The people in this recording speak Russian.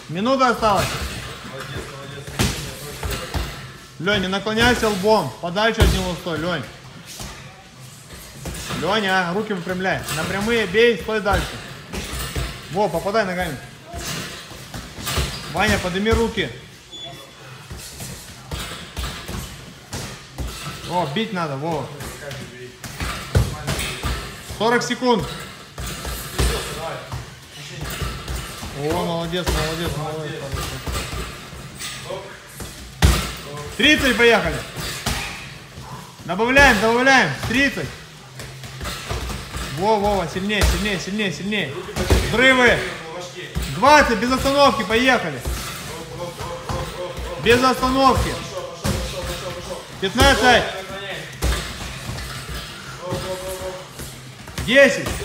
Минута осталась. Лень, не наклоняйся лбом. Подальше от него стой, Лень. Леня, руки выпрямляй. На прямые бей, стой дальше. Во, попадай ногами. Ваня, подними руки. О, бить надо, во. 40 секунд. О, молодец, молодец, молодец. 30, поехали. Добавляем, добавляем. 30. Во, Вова, сильнее, сильнее, сильнее, сильнее. Взрывы. 20, без остановки, поехали. Без остановки. 15. 10.